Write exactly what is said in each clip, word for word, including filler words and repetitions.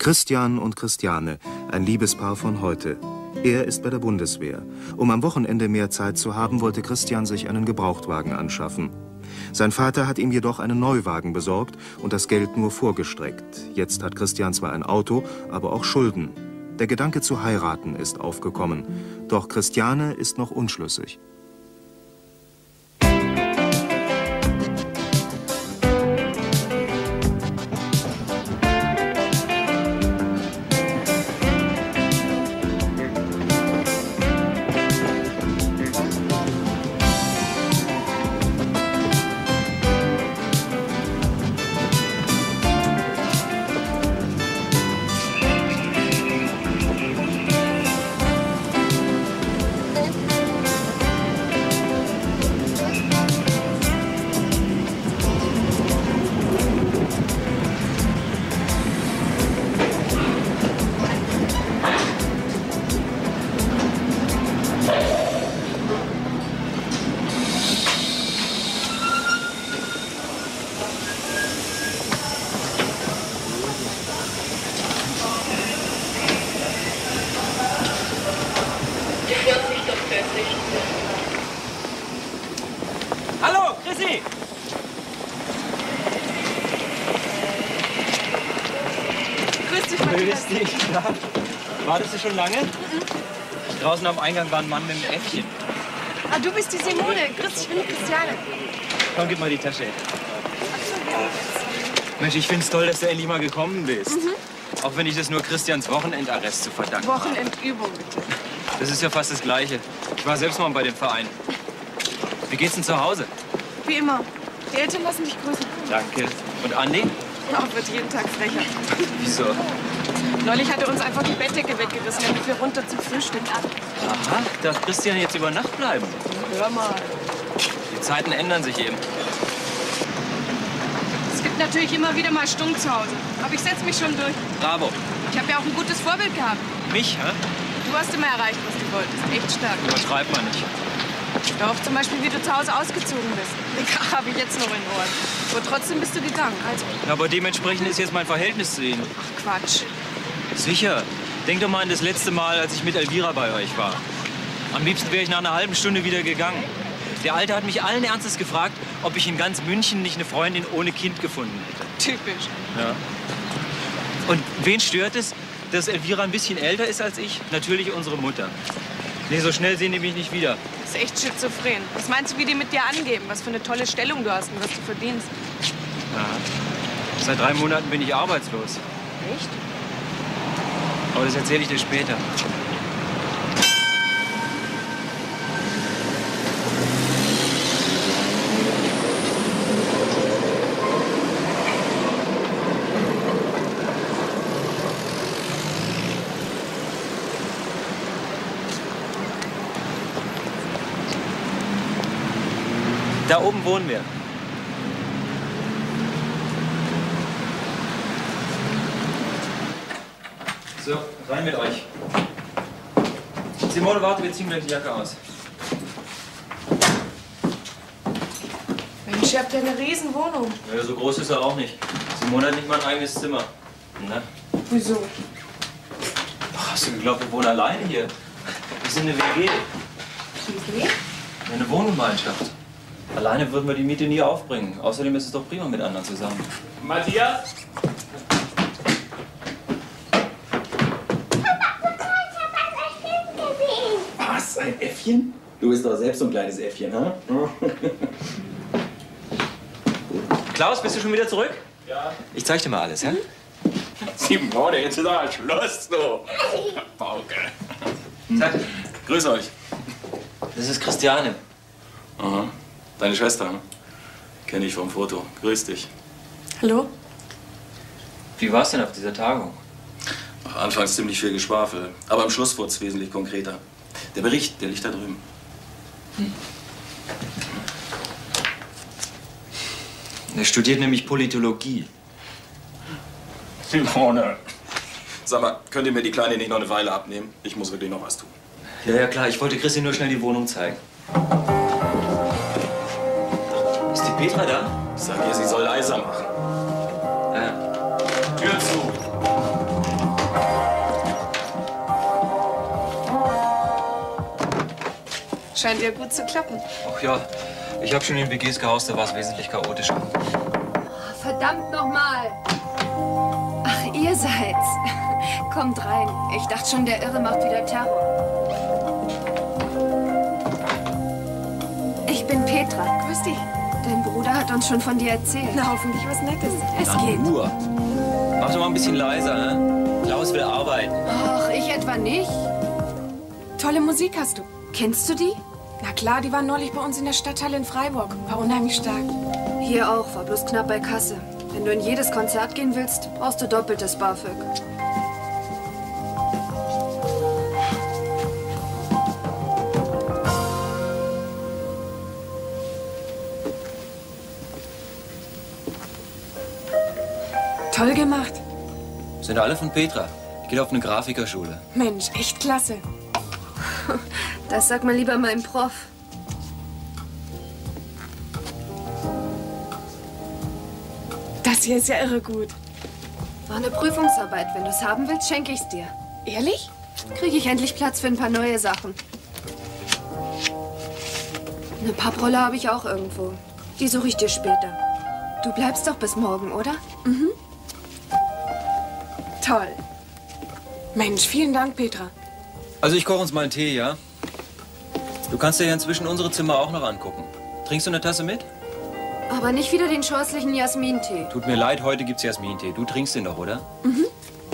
Christian und Christiane, ein Liebespaar von heute. Er ist bei der Bundeswehr. Um am Wochenende mehr Zeit zu haben, wollte Christian sich einen Gebrauchtwagen anschaffen. Sein Vater hat ihm jedoch einen Neuwagen besorgt und das Geld nur vorgestreckt. Jetzt hat Christian zwar ein Auto, aber auch Schulden. Der Gedanke zu heiraten ist aufgekommen. Doch Christiane ist noch unschlüssig. Hallo, Chrissy! Grüß dich, Matthias. Grüß dich, ja. Wartest du schon lange? Mhm. Draußen am Eingang war ein Mann mit einem Äffchen. Ah, du bist die Simone. Grüß dich, ich bin die Christiane. Komm, gib mal die Tasche. Ach so, ja. Mensch, ich find's toll, dass du endlich mal gekommen bist. Mhm. Auch wenn ich das nur Christians Wochenendarrest zu verdanken habe. Wochenendübung, bitte. Das ist ja fast das Gleiche. Ich war selbst mal bei dem Verein. Wie geht's denn zu Hause? Wie immer. Die Eltern lassen dich grüßen. Danke. Und Andi? Auch wird jeden Tag frecher. Wieso? Neulich hat er uns einfach die Bettdecke weggerissen, damit wir runter zum Frühstück. Aha, darf Christian jetzt über Nacht bleiben? Hör mal. Die Zeiten ändern sich eben. Es gibt natürlich immer wieder mal Stunk zu Hause. Aber ich setze mich schon durch. Bravo. Ich habe ja auch ein gutes Vorbild gehabt. Mich, hä? Du hast immer erreicht, was du wolltest. Echt stark. Übertreib mal nicht. Doch, zum Beispiel, wie du zu Hause ausgezogen bist. Den Krach habe ich jetzt noch in den Ohren. Aber trotzdem bist du gegangen, also. Ja, aber dementsprechend ist jetzt mein Verhältnis zu Ihnen. Ach, Quatsch. Sicher. Denk doch mal an das letzte Mal, als ich mit Elvira bei euch war. Am liebsten wäre ich nach einer halben Stunde wieder gegangen. Der Alte hat mich allen Ernstes gefragt, ob ich in ganz München nicht eine Freundin ohne Kind gefunden hätte. Typisch. Ja. Und wen stört es, dass Elvira ein bisschen älter ist als ich? Natürlich unsere Mutter. Nee, so schnell sehen die mich nicht wieder. Das ist echt schizophren. Was meinst du, wie die mit dir angeben? Was für eine tolle Stellung du hast und was du verdienst? Ja. Seit drei Monaten bin ich arbeitslos. Echt? Aber das erzähle ich dir später. Da oben wohnen wir. So, rein mit euch. Simone, warte, wir ziehen gleich die Jacke aus. Mensch, ihr habt ja eine riesen Wohnung. Ja, so groß ist er auch nicht. Simone hat nicht mal ein eigenes Zimmer. Na? Wieso? Ach, hast du geglaubt, wir wohnen alleine hier? Wir sind eine W G. W G? Eine Wohngemeinschaft. Alleine würden wir die Miete nie aufbringen. Außerdem ist es doch prima mit anderen zusammen. Matthias? Was? Ein Äffchen? Du bist doch selbst so ein kleines Äffchen, ha? Klaus, bist du schon wieder zurück? Ja. Ich zeig dir mal alles, ja? Simone, jetzt ist aber Schluss, du. Pauke. Sag, Grüß euch. das ist Christiane. Aha. Deine Schwester, ne? Kenn ich vom Foto. Grüß dich. Hallo? Wie war's denn auf dieser Tagung? Ach, anfangs ziemlich viel Geschwafel, aber am Schluss wurde es wesentlich konkreter. Der Bericht, der liegt da drüben. Hm. Er studiert nämlich Politologie. Simone. Sag mal, könnt ihr mir die Kleine nicht noch eine Weile abnehmen? Ich muss wirklich noch was tun. Ja, ja, klar. Ich wollte Christi nur schnell die Wohnung zeigen. Ist die Petra da? Sag ihr, sie soll leiser machen. Ja. Tür zu. Scheint ja gut zu klappen. Ach ja, ich habe schon in W Gs gehaust, da war es wesentlich chaotischer. Verdammt nochmal! Ach, ihr seid's. Kommt rein. Ich dachte schon, der Irre macht wieder Terror. Ich bin Petra. Grüß dich. Dein Bruder hat uns schon von dir erzählt. Na, hoffentlich was Nettes. Es Na, geht. nur. Mach doch mal ein bisschen leiser, ne? Klaus will arbeiten. Ach, ich etwa nicht. Tolle Musik hast du. Kennst du die? Na klar, die waren neulich bei uns in der Stadthalle in Freiburg. War unheimlich stark. Hier auch, war bloß knapp bei Kasse. Wenn du in jedes Konzert gehen willst, brauchst du doppeltes BAföG. Toll gemacht. Sind alle von Petra. Ich gehe auf eine Grafikerschule. Mensch, echt klasse. Das sag mal lieber meinem Prof. Das hier ist ja irre gut. War eine Prüfungsarbeit. Wenn du es haben willst, schenke ich's dir. Ehrlich? Kriege ich endlich Platz für ein paar neue Sachen. Eine Papprolle habe ich auch irgendwo. Die suche ich dir später. Du bleibst doch bis morgen, oder? Mhm. Toll. Mensch, vielen Dank, Petra. Also ich koche uns mal einen Tee, ja? Du kannst dir ja inzwischen unsere Zimmer auch noch angucken. Trinkst du eine Tasse mit? Aber nicht wieder den scheußlichen Jasmintee. Tut mir leid, heute gibt's Jasmintee. Du trinkst den doch, oder? Mhm.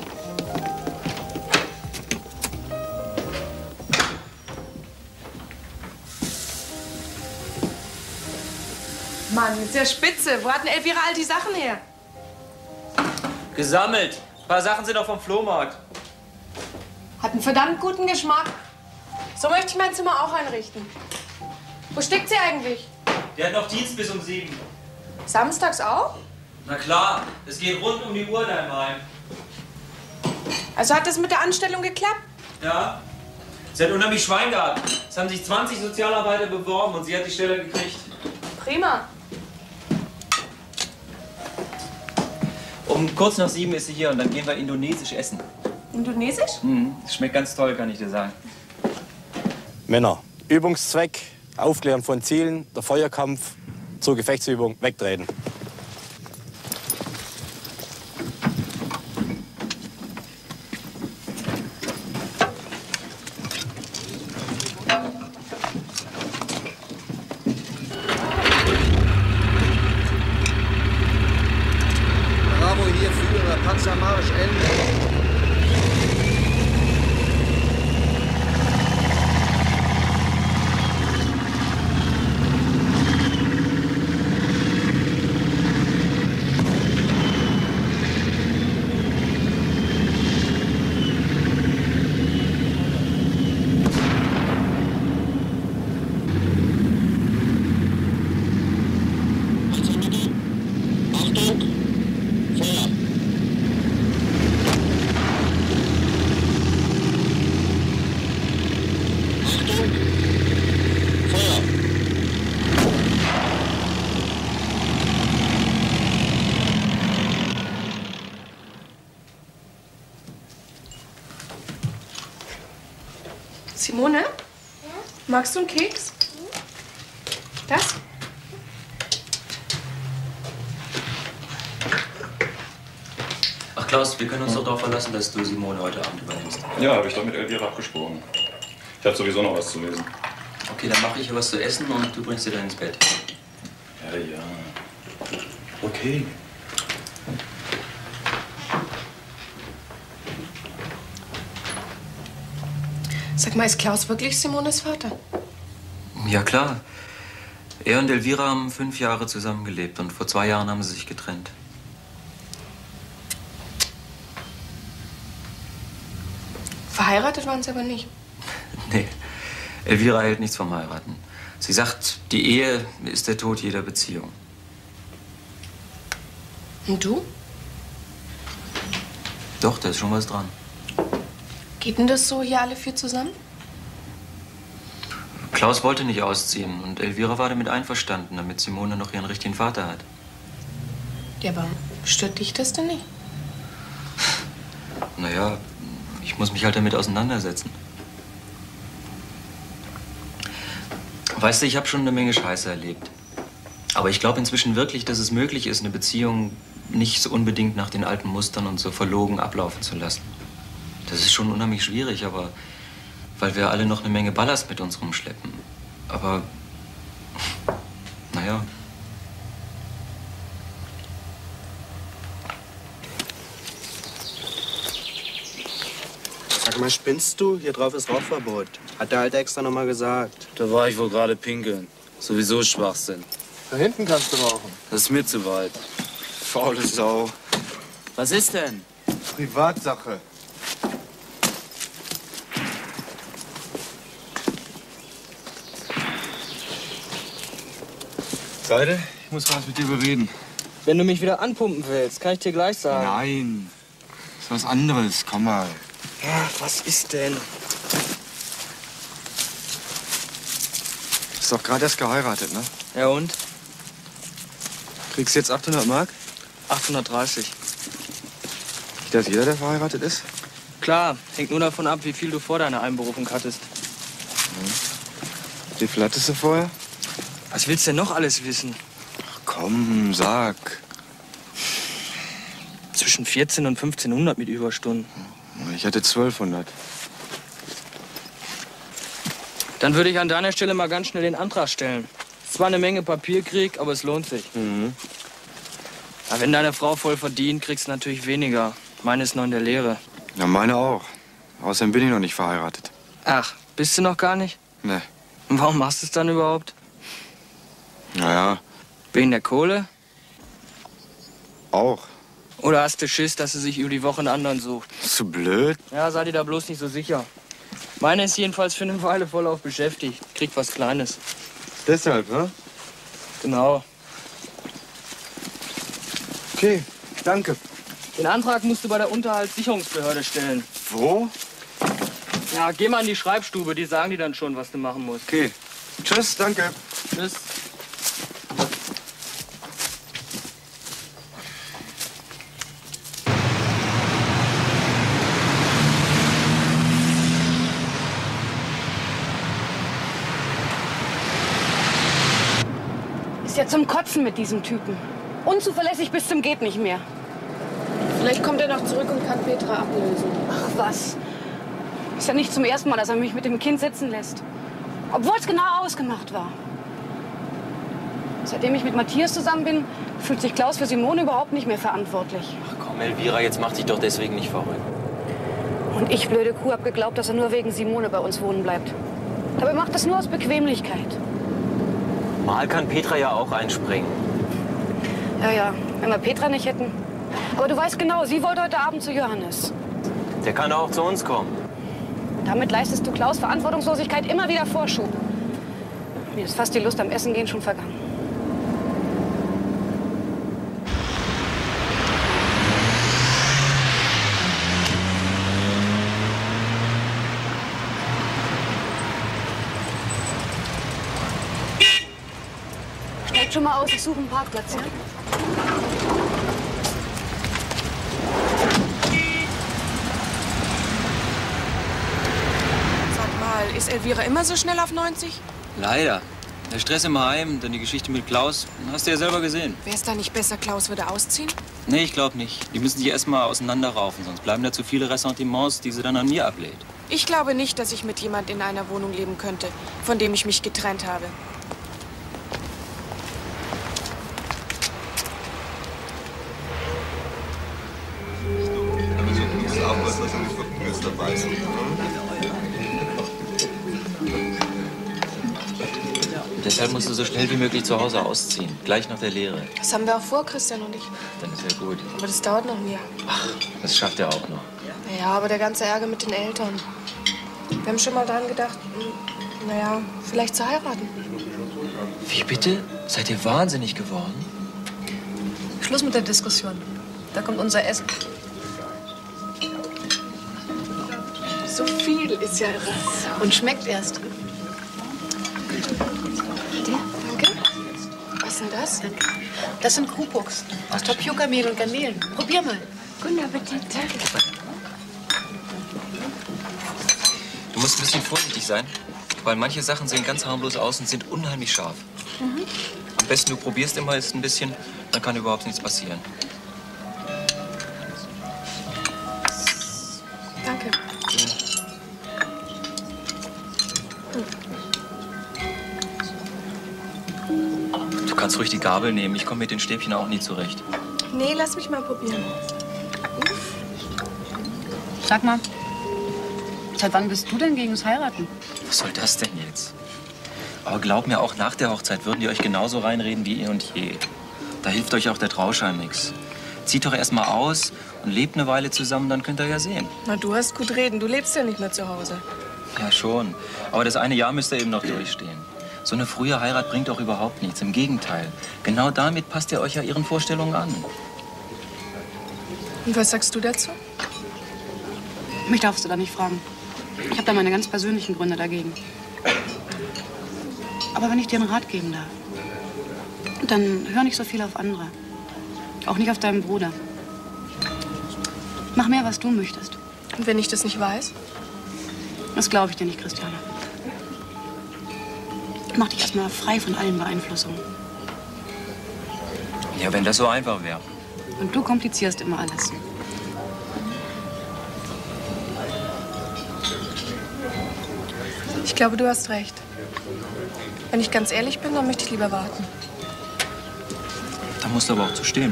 Mann, ist ja spitze. Wo hat denn Elvira all die Sachen her? Gesammelt. Ein paar Sachen sind auch vom Flohmarkt. Hat einen verdammt guten Geschmack. So möchte ich mein Zimmer auch einrichten. Wo steckt sie eigentlich? Der hat noch Dienst bis um sieben. Samstags auch? Na klar, es geht rund um die Uhr in deinem Heim. Also hat das mit der Anstellung geklappt? Ja. Sie hat unheimlich Schwein gehabt. Es haben sich zwanzig Sozialarbeiter beworben und sie hat die Stelle gekriegt. Prima. Um kurz nach sieben ist sie hier und dann gehen wir indonesisch essen. Indonesisch? Mhm. Das schmeckt ganz toll, kann ich dir sagen. Männer, Übungszweck, Aufklären von Zielen, der Feuerkampf, zur Gefechtsübung, wegtreten. Bravo hier Führer, Panzermarsch Ende. Simone? Ja? Magst du einen Keks? Das? Ach Klaus, wir können uns doch darauf verlassen, dass du Simone heute Abend übernimmst. Ja, habe ich doch mit Elvira abgesprochen. Ich habe sowieso noch was zu lesen. Okay, dann mache ich hier was zu essen und du bringst dir dann ins Bett. Ja, ja. Okay. Sag mal, ist Klaus wirklich Simones Vater? Ja, klar. Er und Elvira haben fünf Jahre zusammengelebt und vor zwei Jahren haben sie sich getrennt. Verheiratet waren sie aber nicht. Nee, Elvira hält nichts vom Heiraten. Sie sagt, die Ehe ist der Tod jeder Beziehung. Und du? Doch, da ist schon was dran. Geht denn das so hier alle vier zusammen? Klaus wollte nicht ausziehen und Elvira war damit einverstanden, damit Simone noch ihren richtigen Vater hat. Ja, aber stört dich das denn nicht? Naja, ich muss mich halt damit auseinandersetzen. Weißt du, ich habe schon eine Menge Scheiße erlebt. Aber ich glaube inzwischen wirklich, dass es möglich ist, eine Beziehung nicht so unbedingt nach den alten Mustern und so verlogen ablaufen zu lassen. Das ist schon unheimlich schwierig, aber weil wir alle noch eine Menge Ballast mit uns rumschleppen. Aber, naja. Sag mal, spinnst du? Hier drauf ist Rauchverbot. Hat der Alte extra noch mal gesagt. Da war ich wohl gerade pinkeln. Sowieso Schwachsinn. Da hinten kannst du rauchen. Das ist mir zu weit. Faule Sau. Was ist denn? Privatsache. Seide, ich muss was mit dir bereden. Wenn du mich wieder anpumpen willst, kann ich dir gleich sagen. Nein, das ist was anderes. Komm mal. Ja, was ist denn? Ist doch gerade erst geheiratet, ne? Ja und? Kriegst du jetzt achthundert Mark? achthundertdreißig. Nicht, dass jeder, der verheiratet ist? Klar, hängt nur davon ab, wie viel du vor deiner Einberufung hattest. Wie viel hattest du vorher? Was willst du denn noch alles wissen? Ach komm, sag. Zwischen vierzehn und fünfzehnhundert mit Überstunden. Ich hatte zwölfhundert. Dann würde ich an deiner Stelle mal ganz schnell den Antrag stellen. Zwar eine Menge Papierkrieg, aber es lohnt sich. Mhm. Aber wenn deine Frau voll verdient, kriegst du natürlich weniger. Meine ist noch in der Lehre. Ja, meine auch. Außerdem bin ich noch nicht verheiratet. Ach, bist du noch gar nicht? Ne. Und warum machst du es dann überhaupt? Naja. Wegen der Kohle? Auch. Oder hast du Schiss, dass sie sich über die Woche einen anderen sucht? Ist du blöd? Ja, sei dir da bloß nicht so sicher. Meine ist jedenfalls für eine Weile vollauf beschäftigt. Kriegt was Kleines. Deshalb, ne? Genau. Okay, danke. Den Antrag musst du bei der Unterhaltssicherungsbehörde stellen. Wo? Ja, geh mal in die Schreibstube, die sagen dir dann schon, was du machen musst. Okay. Tschüss, danke. Tschüss. Ist ja zum Kotzen mit diesem Typen. Unzuverlässig bis zum geht nicht mehr. Vielleicht kommt er noch zurück und kann Petra ablösen. Ach was. Ist ja nicht zum ersten Mal, dass er mich mit dem Kind sitzen lässt. Obwohl es genau ausgemacht war. Seitdem ich mit Matthias zusammen bin, fühlt sich Klaus für Simone überhaupt nicht mehr verantwortlich. Ach komm, Elvira, jetzt mach dich doch deswegen nicht verrückt. Und ich, blöde Kuh, hab geglaubt, dass er nur wegen Simone bei uns wohnen bleibt. Dabei macht das nur aus Bequemlichkeit. Mal kann Petra ja auch einspringen. Ja, ja, wenn wir Petra nicht hätten. Aber du weißt genau, sie wollte heute Abend zu Johannes. Der kann auch zu uns kommen. Damit leistest du Klaus Verantwortungslosigkeit immer wieder Vorschub. Mir ist fast die Lust am Essen gehen schon vergangen. Steigt schon mal aus, ich suche einen Parkplatz, ja? Ist Elvira immer so schnell auf neunzig? Leider. Der Stress im Heim, dann die Geschichte mit Klaus. Hast du ja selber gesehen. Wäre es da nicht besser, Klaus würde ausziehen? Nee, ich glaube nicht. Die müssen sich erst mal auseinanderraufen, sonst bleiben da zu viele Ressentiments, die sie dann an mir ablehnt. Ich glaube nicht, dass ich mit jemand in einer Wohnung leben könnte, von dem ich mich getrennt habe. Deshalb musst du so schnell wie möglich zu Hause ausziehen. Gleich nach der Lehre. Das haben wir auch vor, Christian und ich. Dann ist ja gut. Aber das dauert noch mehr. Ach, das schafft er auch noch. Naja, aber der ganze Ärger mit den Eltern. Wir haben schon mal daran gedacht, naja, vielleicht zu heiraten. Wie bitte? Seid ihr wahnsinnig geworden? Schluss mit der Diskussion. Da kommt unser Essen. So viel ist ja irre. Und schmeckt erst. Danke. Was ist denn das? Danke. Das sind Krupuks. Aus Tapioca-Mehl und Garnelen. Probier mal. Guten Appetit. Danke. Du musst ein bisschen vorsichtig sein. Weil manche Sachen sehen ganz harmlos aus und sind unheimlich scharf. Mhm. Am besten, du probierst immer jetzt ein bisschen, dann kann überhaupt nichts passieren. Danke. Du kannst ruhig die Gabel nehmen. Ich komme mit den Stäbchen auch nie zurecht. Nee, lass mich mal probieren. Sag mal, seit wann bist du denn gegen das Heiraten? Was soll das denn jetzt? Aber glaub mir, auch nach der Hochzeit würden die euch genauso reinreden wie eh und je. Da hilft euch auch der Trauschein nichts. Zieht doch erst mal aus und lebt eine Weile zusammen, dann könnt ihr ja sehen. Na, du hast gut reden. Du lebst ja nicht mehr zu Hause. Ja, schon. Aber das eine Jahr müsst ihr eben noch durchstehen. So eine frühe Heirat bringt doch überhaupt nichts. Im Gegenteil. Genau damit passt ihr euch ja ihren Vorstellungen an. Und was sagst du dazu? Mich darfst du da nicht fragen. Ich habe da meine ganz persönlichen Gründe dagegen. Aber wenn ich dir einen Rat geben darf, dann hör nicht so viel auf andere. Auch nicht auf deinen Bruder. Mach mehr, was du möchtest. Und wenn ich das nicht weiß? Das glaube ich dir nicht, Christiane. Mach dich erstmal frei von allen Beeinflussungen. Ja, wenn das so einfach wäre. Und du komplizierst immer alles. Ich glaube, du hast recht. Wenn ich ganz ehrlich bin, dann möchte ich lieber warten. Da musst du aber auch zu stehen.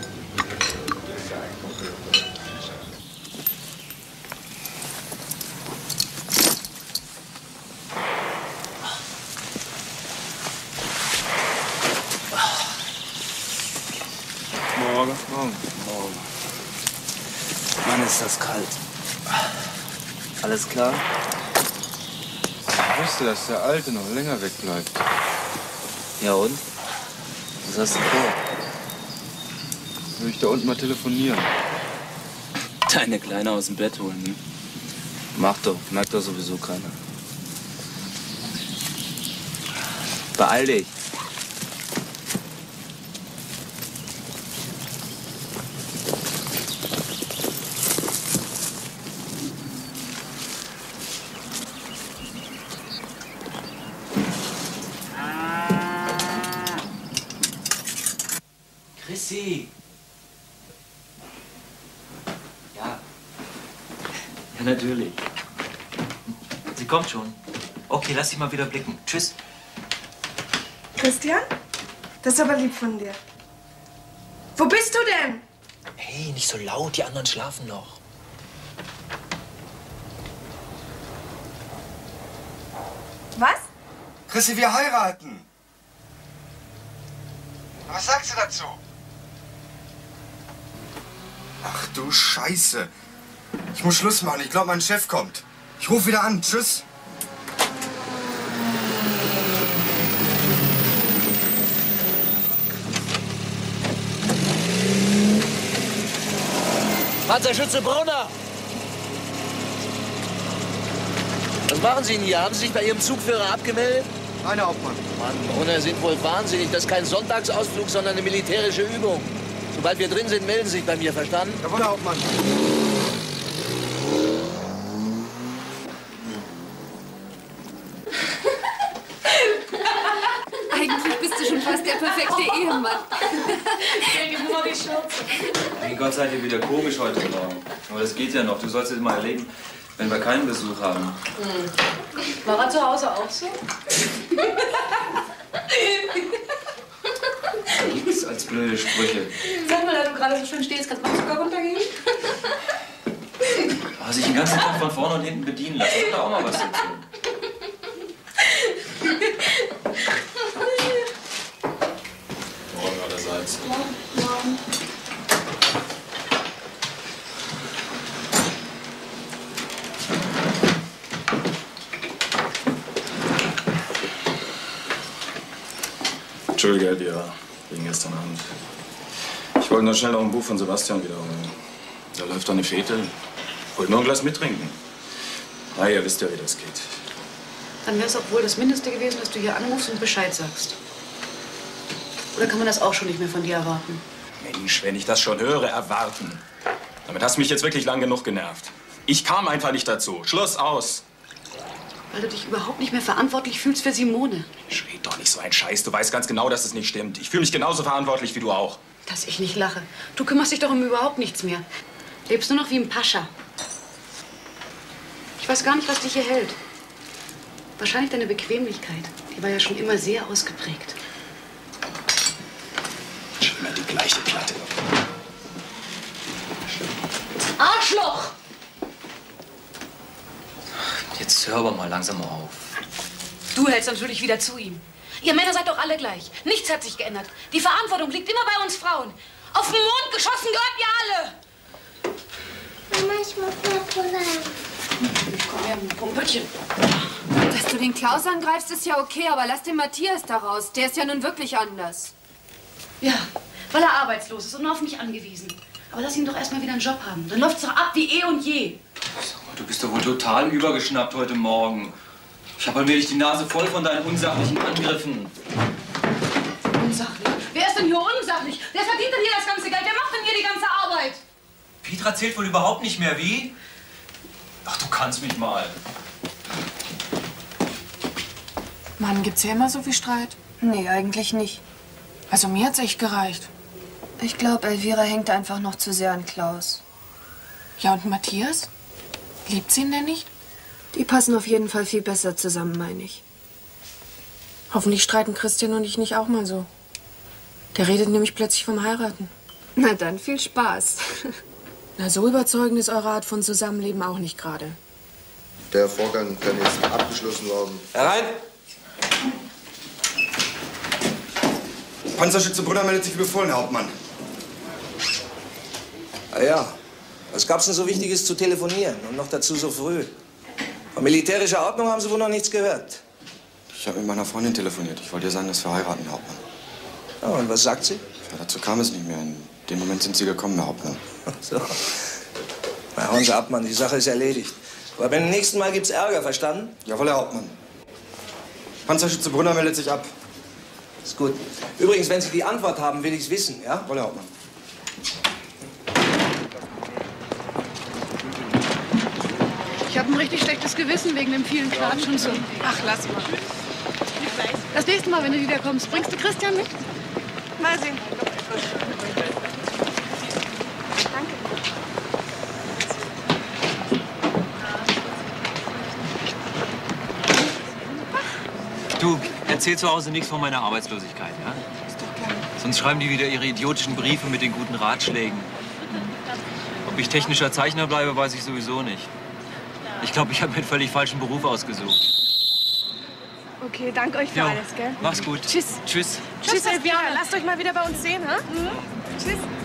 Morgen. Morgen. Morgen. Mann, ist das kalt. Alles klar? Ich wusste, dass der Alte noch länger wegbleibt. Ja und? Was hast du vor? Will ich da unten mal telefonieren? Deine Kleine aus dem Bett holen, hm? Mach doch, merkt doch sowieso keiner. Beeil dich. Chrissy! Ja. Ja, natürlich. Sie kommt schon. Okay, lass sie mal wieder blicken. Tschüss. Christian? Das ist aber lieb von dir. Wo bist du denn? Hey, nicht so laut, die anderen schlafen noch. Was? Chrissy, wir heiraten. Was sagst du dazu? Ach du Scheiße. Ich muss Schluss machen. Ich glaube, mein Chef kommt. Ich rufe wieder an. Tschüss. Panzerschütze Brunner! Was machen Sie denn hier? Haben Sie sich bei Ihrem Zugführer abgemeldet? Nein, Herr Hauptmann. Mann, Brunner sind wohl wahnsinnig. Das ist kein Sonntagsausflug, sondern eine militärische Übung. Sobald wir drin sind, melden Sie sich bei mir, verstanden? Jawohl, Herr Hauptmann. Eigentlich bist du schon fast der perfekte Ehemann. nur die Schnauze. Mein Gott, seid ihr wieder komisch heute Morgen. Aber das geht ja noch. Du sollst es mal erleben, wenn wir keinen Besuch haben. Hm. War er zu Hause auch so? Nichts als blöde Sprüche. Sag mal, da du gerade so schön stehst, kannst du mal Zucker runtergeben? Aber sich den ganzen Tag von vorne und hinten bedienen lassen, ist da auch mal was dazu. Morgen allerseits. Morgen. Entschuldige, Herr Lehrer, wegen gestern Abend. Ich wollte nur schnell noch ein Buch von Sebastian wiederholen. Da läuft doch eine Fete. Wollt nur ein Glas mittrinken. Na, ihr wisst ja, wie das geht. Dann wäre es auch wohl das Mindeste gewesen, dass du hier anrufst und Bescheid sagst. Oder kann man das auch schon nicht mehr von dir erwarten? Mensch, wenn ich das schon höre, erwarten. Damit hast du mich jetzt wirklich lang genug genervt. Ich kam einfach nicht dazu. Schluss, aus. Weil du dich überhaupt nicht mehr verantwortlich fühlst für Simone. Red doch nicht so ein Scheiß. Du weißt ganz genau, dass es nicht stimmt. Ich fühle mich genauso verantwortlich wie du auch. Dass ich nicht lache. Du kümmerst dich doch um überhaupt nichts mehr. Lebst nur noch wie ein Pascha. Ich weiß gar nicht, was dich hier hält. Wahrscheinlich deine Bequemlichkeit. Die war ja schon immer sehr ausgeprägt. Schon immer die gleiche Platte. Arschloch! Jetzt hör aber mal langsam auf. Du hältst natürlich wieder zu ihm. Ihr Männer seid doch alle gleich. Nichts hat sich geändert. Die Verantwortung liegt immer bei uns Frauen. Auf den Mond geschossen gehört ihr alle. Mama, ich muss mal pullern. Komm her, Pumpelchen. Dass du den Klaus angreifst, ist ja okay, aber lass den Matthias da raus. Der ist ja nun wirklich anders. Ja, weil er arbeitslos ist und auf mich angewiesen. Aber lass ihn doch erst mal wieder einen Job haben. Dann läuft's doch ab wie eh und je. Sag mal, du bist doch wohl total übergeschnappt heute Morgen. Ich habe allmählich die Nase voll von deinen unsachlichen Angriffen. Unsachlich? Wer ist denn hier unsachlich? Wer verdient denn hier das ganze Geld? Wer macht denn hier die ganze Arbeit? Petra zählt wohl überhaupt nicht mehr, wie? Ach, du kannst mich mal. Mann, gibt's hier immer so viel Streit? Nee, eigentlich nicht. Also mir hat's echt gereicht. Ich glaube, Elvira hängt einfach noch zu sehr an Klaus. Ja, und Matthias? Liebt sie ihn denn nicht? Die passen auf jeden Fall viel besser zusammen, meine ich. Hoffentlich streiten Christian und ich nicht auch mal so. Der redet nämlich plötzlich vom Heiraten. Na dann, viel Spaß. Na, so überzeugend ist eure Art von Zusammenleben auch nicht gerade. Der Vorgang kann jetzt abgeschlossen werden. Herein! Panzerschütze Brunner meldet sich wie befohlen, Herr Hauptmann. Ah ja, was gab's denn so Wichtiges zu telefonieren und noch dazu so früh? Von militärischer Ordnung haben Sie wohl noch nichts gehört. Ich habe mit meiner Freundin telefoniert. Ich wollte ihr sagen, dass wir heiraten, Herr Hauptmann. Ja, und was sagt sie? Ja, dazu kam es nicht mehr. In dem Moment sind Sie gekommen, Herr Hauptmann. So. Na, hauen Sie ab, Mann. Die Sache ist erledigt. Aber beim nächsten Mal gibt's Ärger, verstanden? Jawohl, Herr Hauptmann. Panzerschütze Brunner meldet sich ab. Ist gut. Übrigens, wenn Sie die Antwort haben, will ich's wissen, ja? Jawohl, Herr Hauptmann. Ich habe ein richtig schlechtes Gewissen wegen dem vielen Klatsch und so. Ach, lass mal. Das nächste Mal, wenn du wiederkommst, bringst du Christian mit? Mal sehen. Danke. Du, erzähl zu Hause nichts von meiner Arbeitslosigkeit, ja? Ist doch klar. Sonst schreiben die wieder ihre idiotischen Briefe mit den guten Ratschlägen. Ob ich technischer Zeichner bleibe, weiß ich sowieso nicht. Ich glaube, ich habe mir einen völlig falschen Beruf ausgesucht. Okay, danke euch für Jo, alles, gell? mach's gut. Tschüss. Tschüss. Tschüss, Elvira. Lasst euch mal wieder bei uns sehen, ha? Mhm. Tschüss.